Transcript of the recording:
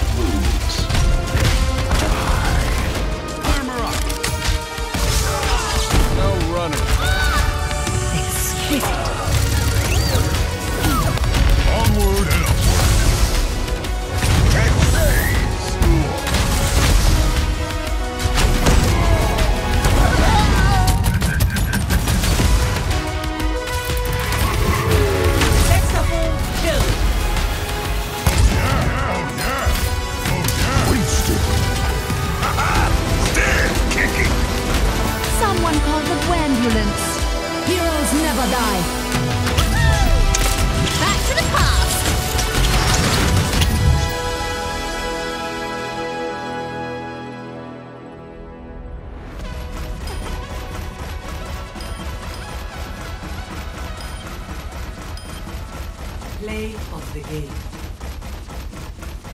moves. Hanamura! No running. Exquisite. Onward and upward. Someone call the ambulance. Heroes never die. Back to the past. Play of the game.